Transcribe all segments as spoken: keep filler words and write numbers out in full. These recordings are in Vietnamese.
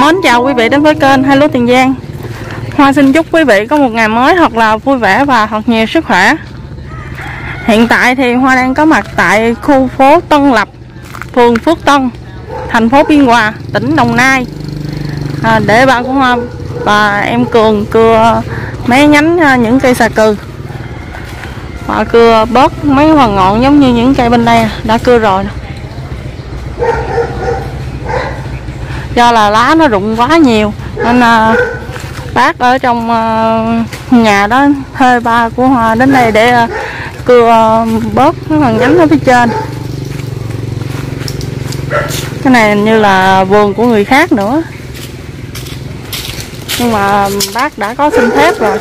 Mến chào quý vị đến với kênh Hai Lúa Tiền Giang. Hoa xin chúc quý vị có một ngày mới thật là vui vẻ và thật nhiều sức khỏe. Hiện tại thì Hoa đang có mặt tại khu phố Tân Lập, phường Phước Tân, thành phố Biên Hòa, tỉnh Đồng Nai, à, để ba của Hoa và em Cường cưa mấy nhánh những cây xà cừ. Họ cưa bớt mấy phần ngọn giống như những cây bên đây đã cưa rồi. Do là lá nó rụng quá nhiều nên à, bác ở trong à, nhà đó thuê ba của Hoa đến đây để à, cưa à, bớt cái phần nhánh ở phía trên. Cái này như là vườn của người khác nữa, nhưng mà bác đã có xin phép rồi.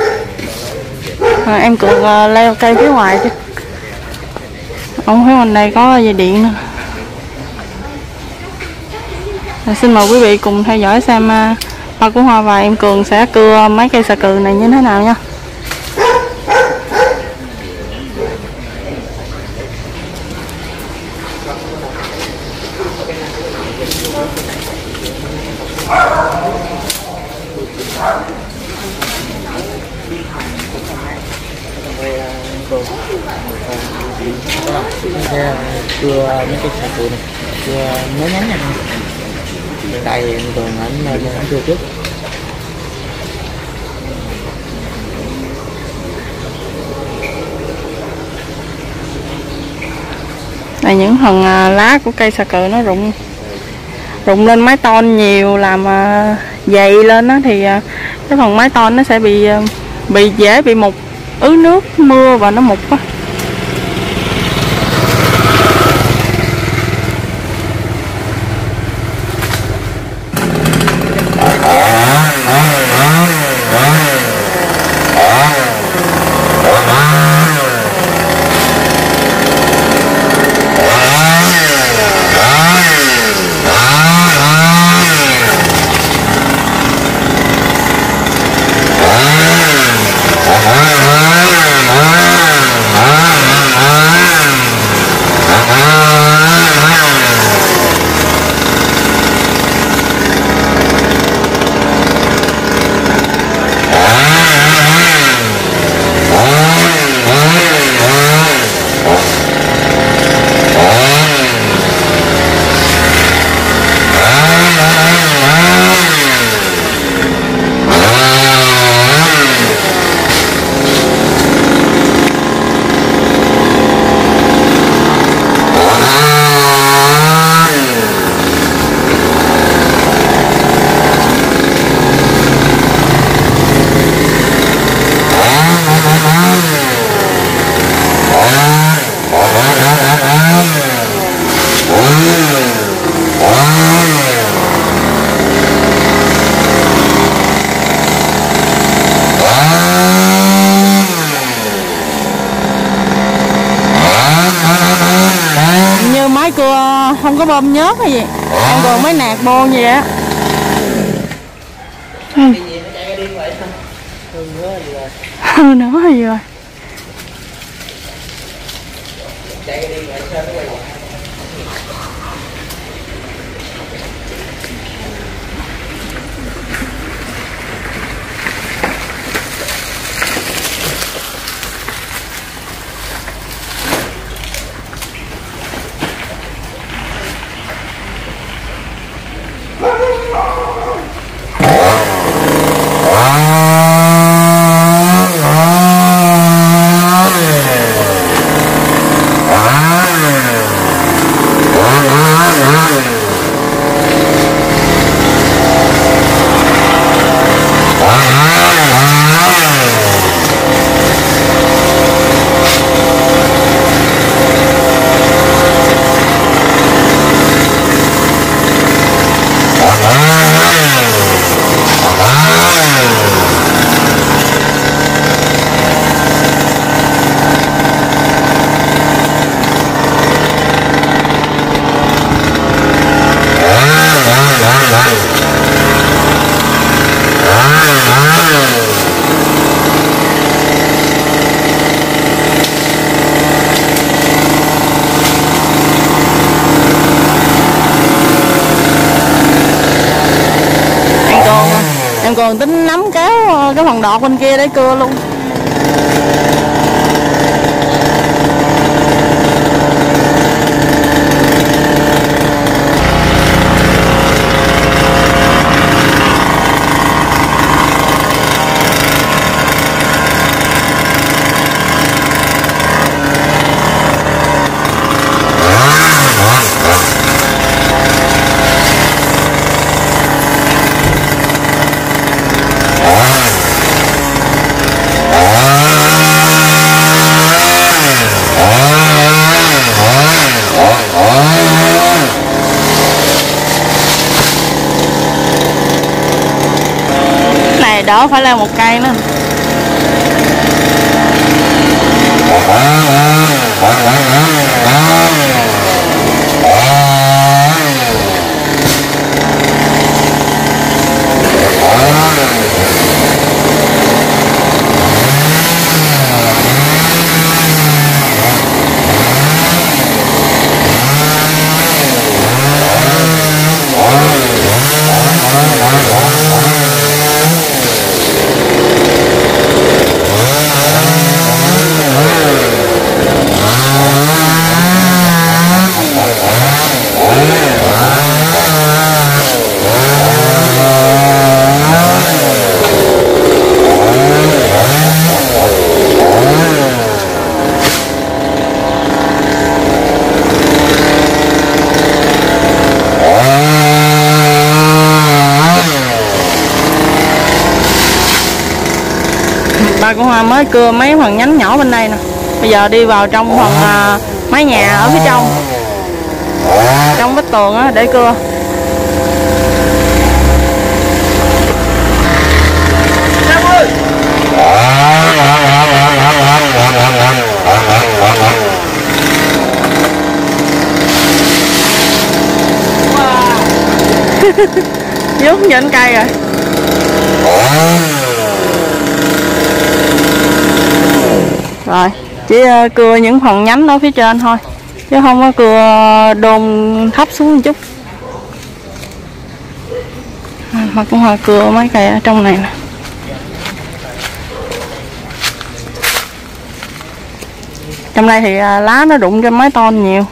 À, em Cường à, leo cây phía ngoài chứ. Ông phía bên đây có dây điện nữa. À, xin mời quý vị cùng theo dõi xem uh, ba của Hoa và em Cường sẽ cưa mấy cây xà cừ này như thế nào nha. Cưa mấy cái xà cừ này, cưa mấy nhánh này. Đây Cường anh anh cưa trước. Này những phần lá của cây xà cừ nó rụng rụng lên mái tôn nhiều, làm dày lên đó, thì cái phần mái tôn nó sẽ bị bị dễ bị mục, ứ nước mưa và nó mục á. Cưa không có bơm nhớt hay gì, em còn mấy nạt bô gì á. Ừ nữa hay gì rồi. Cường tính nắm kéo cái phần đọt bên kia để cưa luôn. Đó phải là một cây nữa. Ba của Hoa mới cưa mấy phần nhánh nhỏ bên đây nè. Bây giờ đi vào trong phần uh, mái nhà ở phía trong, trong vách tường á để cưa. Dốt nhện cây rồi. Rồi, chỉ uh, cưa những phần nhánh ở phía trên thôi, chứ không có cưa đôn thấp xuống một chút. Mà cũng hoa cưa mấy cây ở trong này nè. Trong đây thì uh, lá nó đụng cho mái tôn nhiều.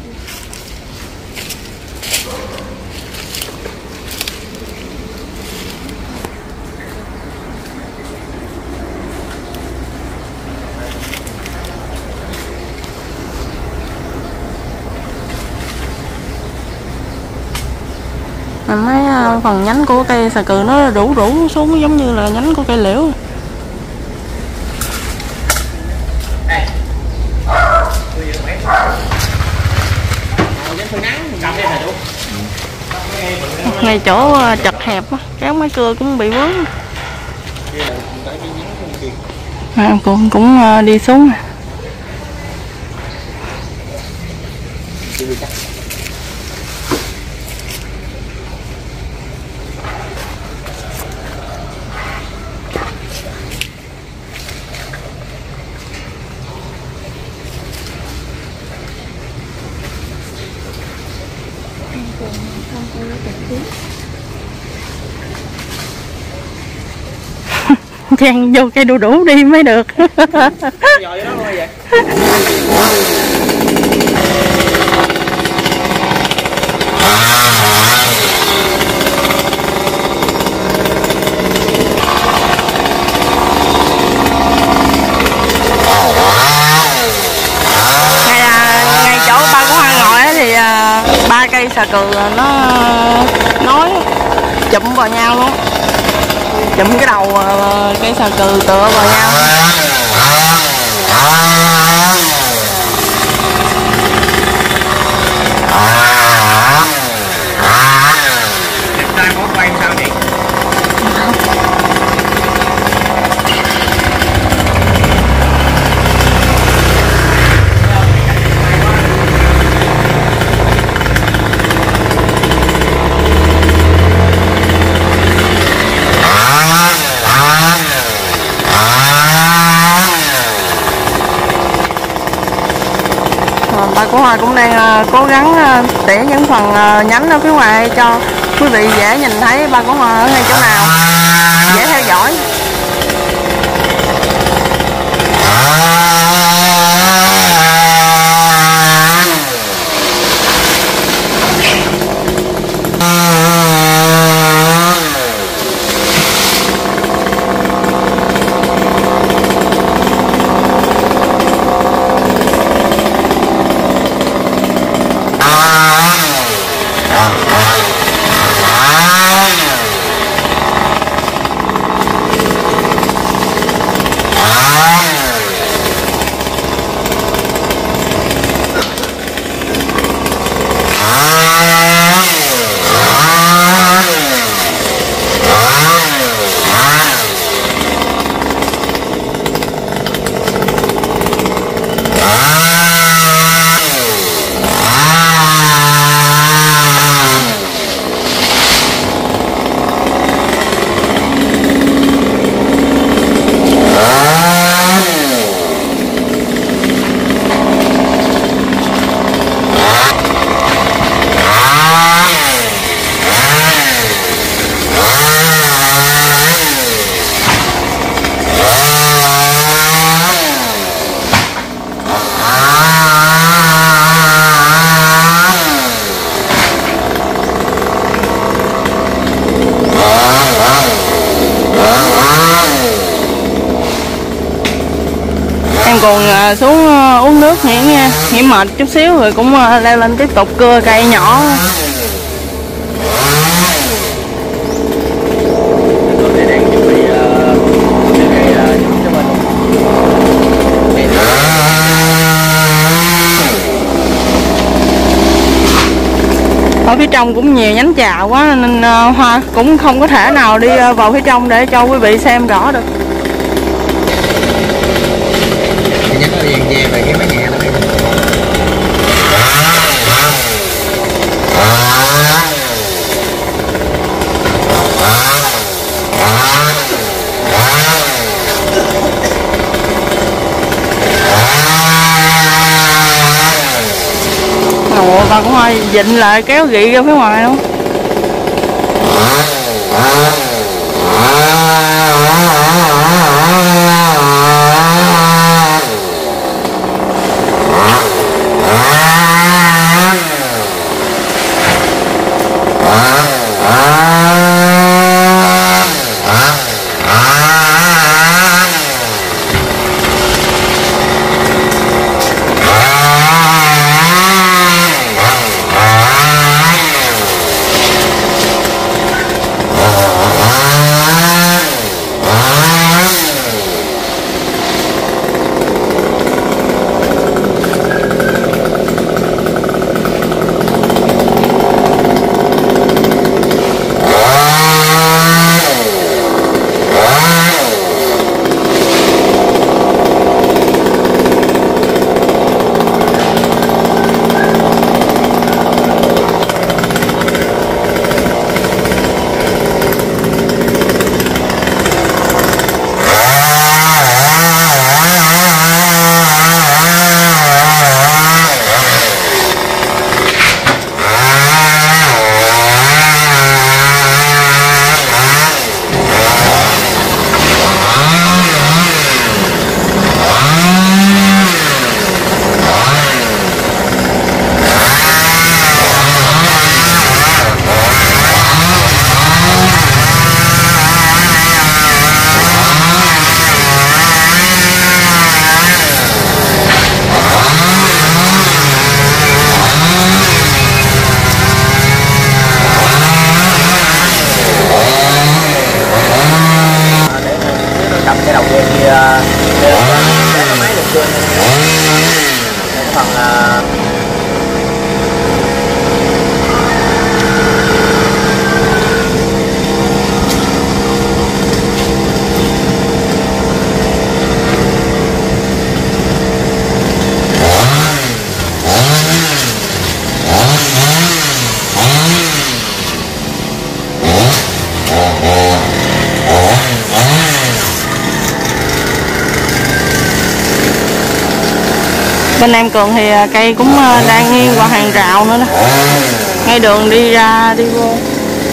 Mấy phần nhánh của cây xà cừ nó rủ rủ xuống giống như là nhánh của cây liễu. Ngay chỗ chật hẹp á, kéo mấy cưa cũng bị vướng. À, cũng cũng đi xuống. Chen vô cây đu đủ đi mới được. Ngay chỗ ba của Hoa ngồi thì ba cây xà cừ nó nói chụm vào nhau luôn, chụm cái đầu cây xà cừ tựa vào nhau. Bà của Hoa cũng đang uh, cố gắng uh, tỉa những phần uh, nhánh ở phía ngoài cho Quý vị dễ nhìn thấy ba cỏ hoa ở ngay chỗ nào, dễ theo dõi. Còn uh, xuống uh, uống nước nghỉ nha, nghỉ mệt chút xíu rồi cũng uh, leo lên tiếp tục cưa cây nhỏ. Ở phía trong cũng nhiều nhánh trà quá nên uh, Hoa cũng không có thể nào đi uh, vào phía trong để cho quý vị xem rõ được. Về cái mái nhà đó. Ủa, bà cũng hơi dịnh lại kéo gị ra phía ngoài luôn. Bên em Cường thì cây cũng đang nghiêng qua hàng rào nữa đó, ngay đường đi ra đi vô.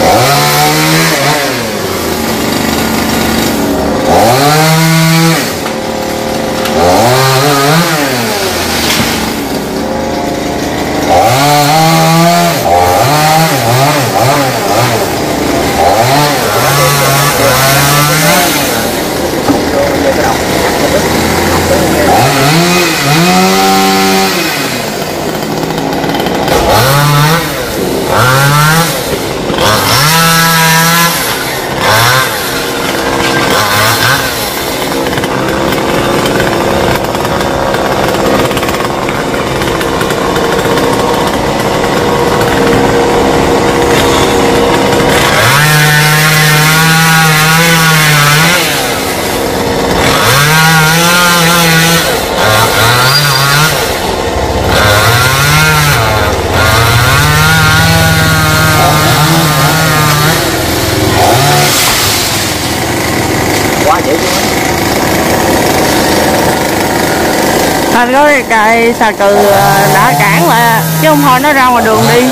Anh có cái cây xà cừ đã cản lại chứ không thôi nó ra ngoài đường đi.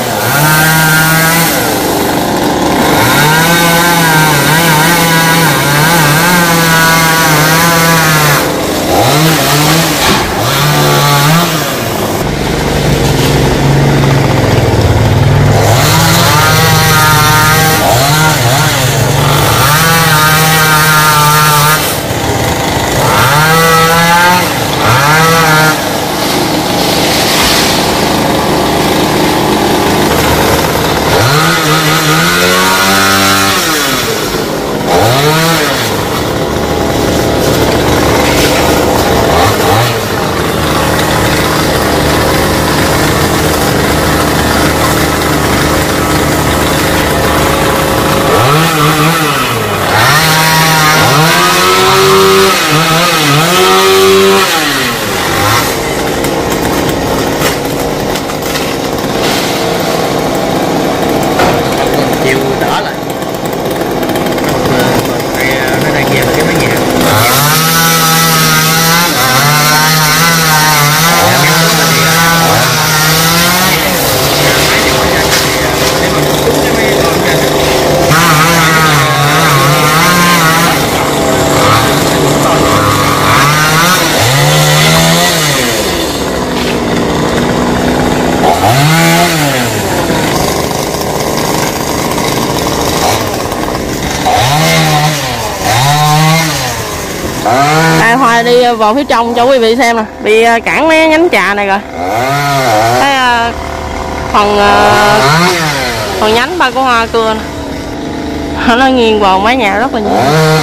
Đây Hoa đi vào phía trong cho quý vị xem nè, bị cản mấy nhánh trà này rồi. Cái phần phần nhánh ba của hoa cưa nè, nó nghiêng vào mái nhà rất là nhiều.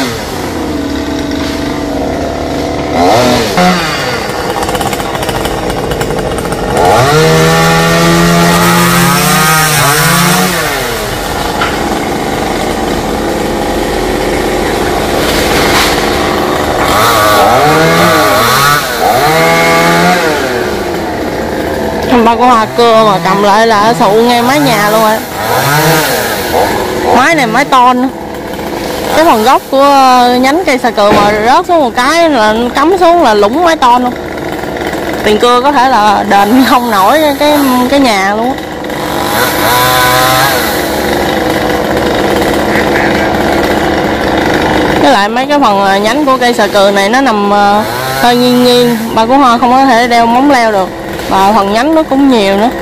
Ba của hoa cưa mà cầm lại là sụ ngay mái nhà luôn rồi. Mái này mái ton, cái phần gốc của nhánh cây xà cừ mà rớt xuống một cái là cắm xuống là lũng mái ton luôn. Tiền cưa có thể là đền không nổi cái cái nhà luôn. Với lại mấy cái phần nhánh của cây xà cừ này nó nằm hơi nghiêng nghiêng, ba của hoa không có thể đeo móng leo được, và phần nhánh nó cũng nhiều nữa.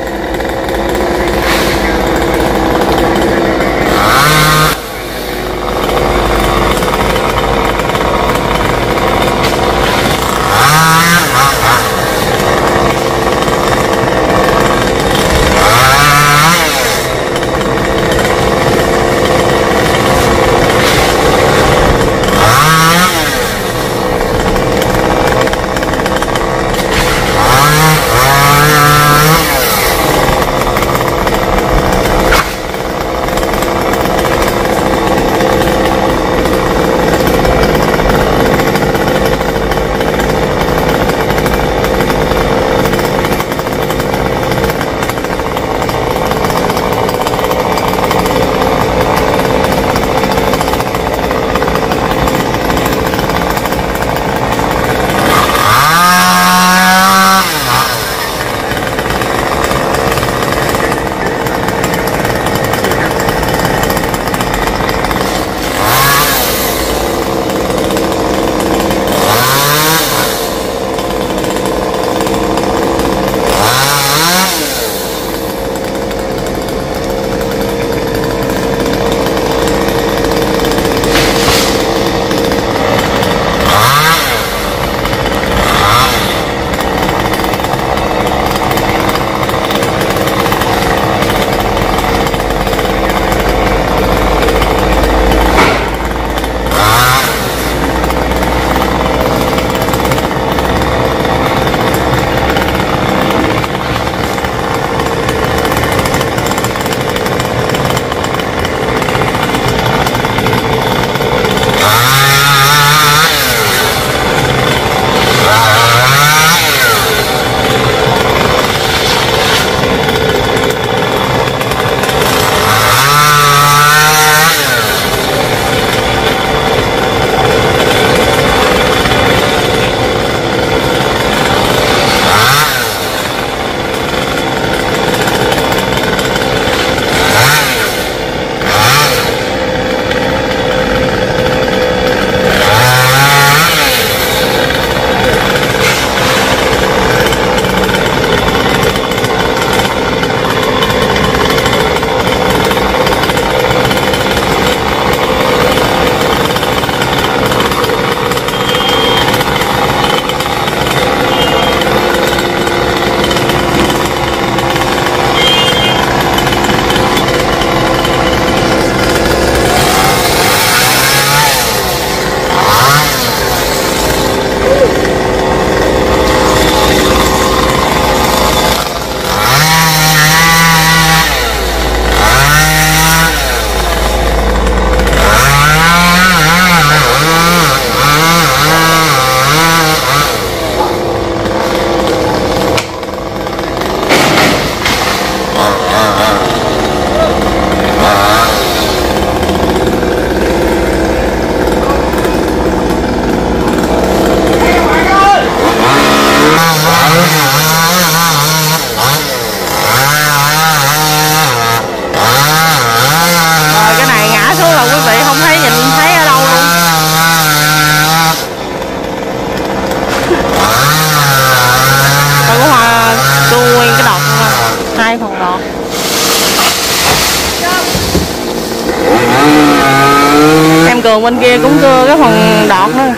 anh Cường bên kia cũng cưa cái phần đọt nữa.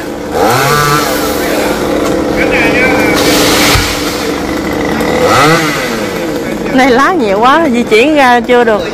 Này lá nhiều quá, di chuyển ra chưa được.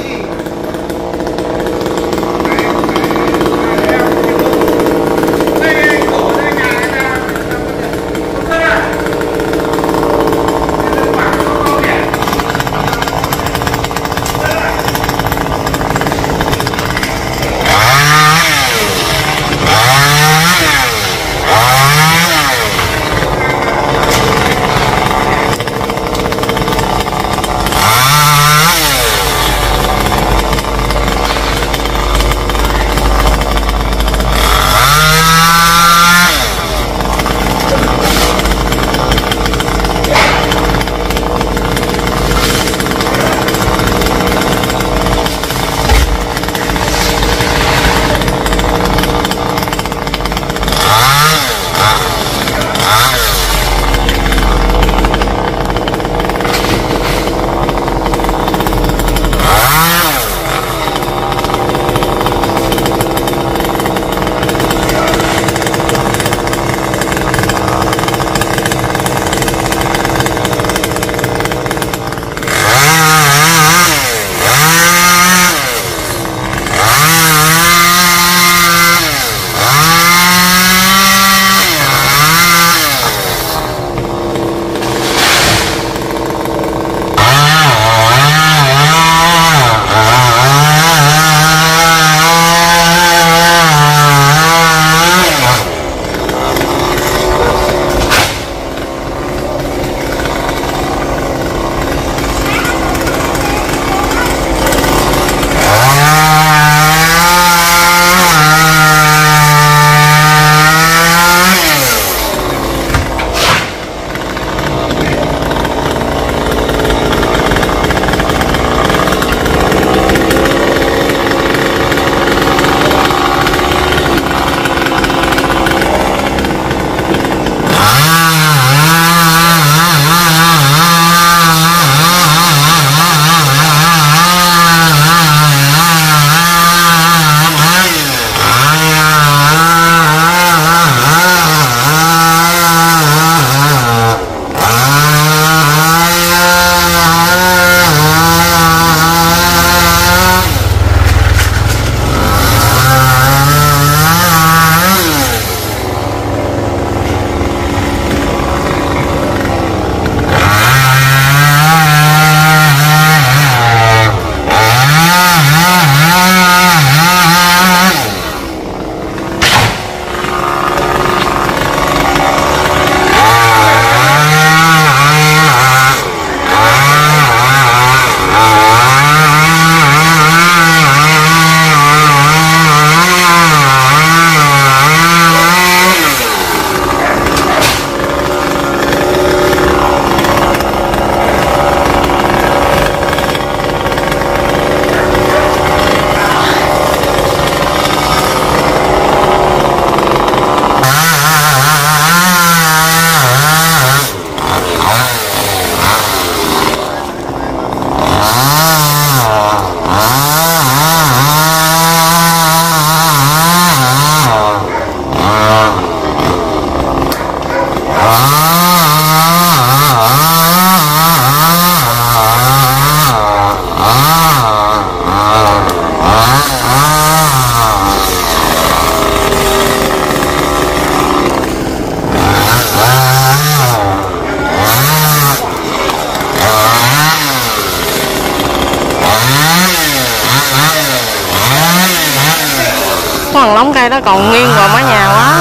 Có thằng lóng cây đó còn nghiêng vào mái nhà quá.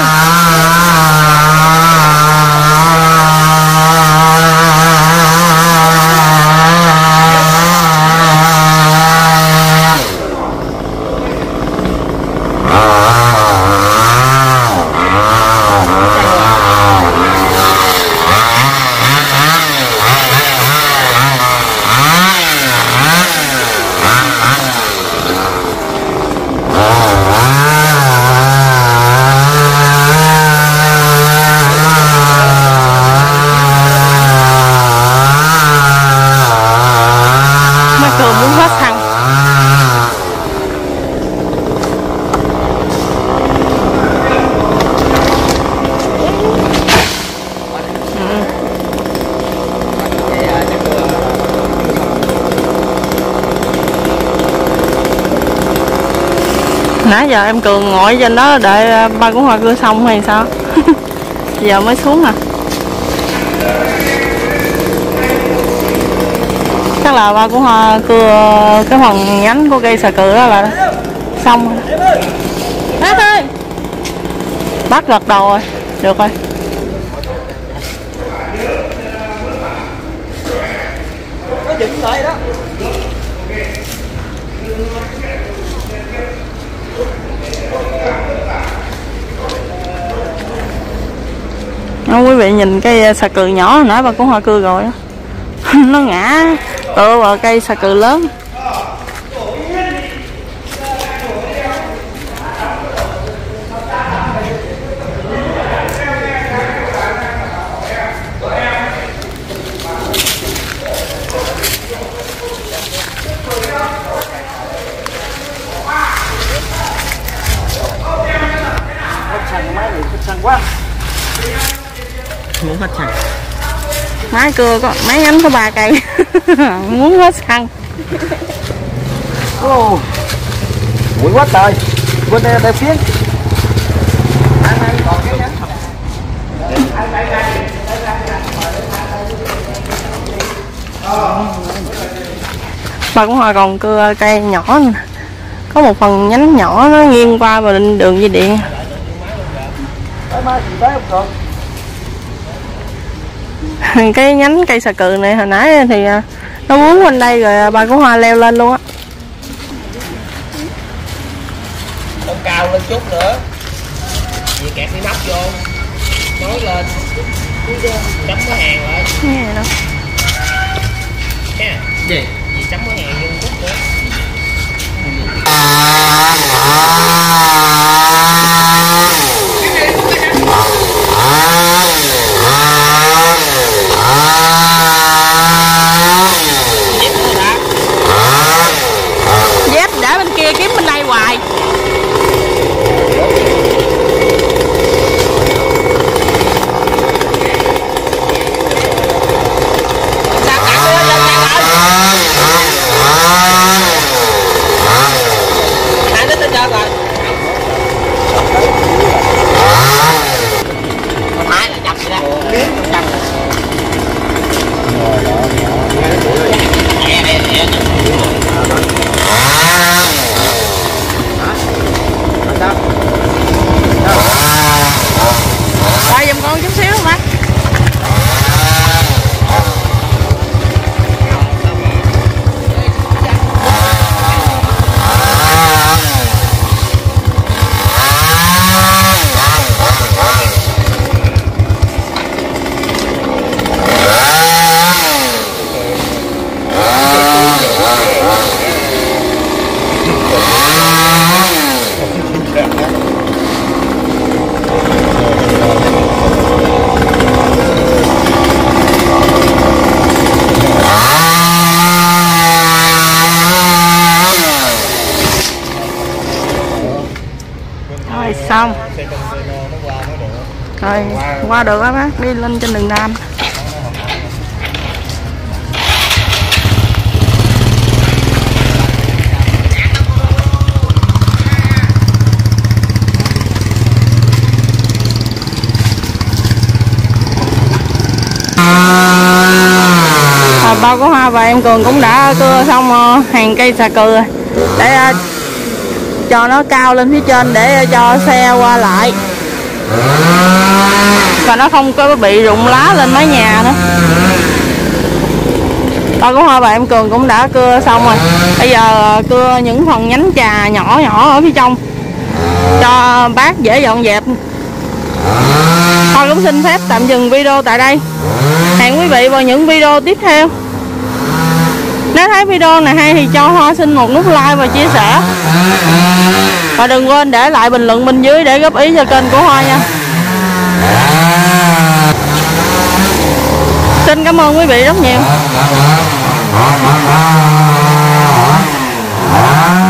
Nãy giờ em Cường ngồi trên đó đợi ba của Hoa cưa xong hay sao? Giờ mới xuống à. Chắc là ba của Hoa cưa cái phần nhánh của cây xà cừ đó là xong rồi. Bác ơi, bác gật đầu rồi, được rồi. Nó dựng lại đó. Đó, quý vị nhìn cây xà cừ nhỏ hồi nãy ba của Hoa cưa rồi đó. Nó ngã tựa vào cây xà cừ lớn. Quá muốn hết xăng. Máy cưa có máy nhánh có ba cây. Muốn hết xăng. Ô bụi quá trời. Bên đây đây phía còn cái nhánh không. Bà cũng Hoa còn cưa cây nhỏ nè. Có một phần nhánh nhỏ nó nghiêng qua vào đường dây điện. Cái nhánh cây xà cừ này hồi nãy thì nó muốn quanh đây rồi ba của Hoa leo lên luôn á. Không cao lên chút nữa. Vì kẹt cái nắp vô. Nói lên. Chấm cái hàng lại. Nghe rồi đó. Nha. Gì? Vì chấm cái hàng vô chút nữa. Dép để bên kia kiếm bên đây hoài. Rồi giùm con chút xíu mà. Rồi xong. Rồi qua được á bác, đi lên trên đường Nam. À, ba của Hoa và em Cường cũng đã cưa xong uh, hàng cây xà cừ rồi. Để uh, cho nó cao lên phía trên để uh, cho xe qua lại. Và nó không có bị rụng lá lên mái nhà nữa. Ba của Hoa và em Cường cũng đã cưa xong rồi. Bây giờ uh, cưa những phần nhánh trà nhỏ nhỏ ở phía trong cho bác dễ dọn dẹp. Hoa cũng xin phép tạm dừng video tại đây. Hẹn quý vị vào những video tiếp theo. Nếu thấy video này hay thì cho Hoa xin một nút like và chia sẻ. Và đừng quên để lại bình luận bên dưới để góp ý cho kênh của Hoa nha. Xin cảm ơn quý vị rất nhiều.